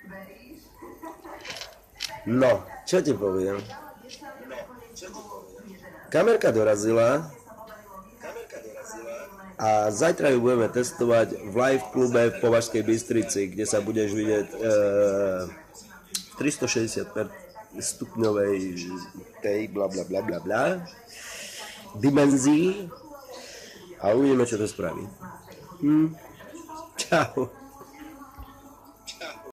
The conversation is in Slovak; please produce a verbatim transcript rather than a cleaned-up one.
No, čo ti poviem? Kamerka dorazila a zajtra ju budeme testovať v live klube v Považskej Bystrici, kde sa budeš vidieť e, v tristošesťdesiat stupňovej tej bla bla bla bla bla dimenzii a uvidíme, čo to spraví. Hm. Čau.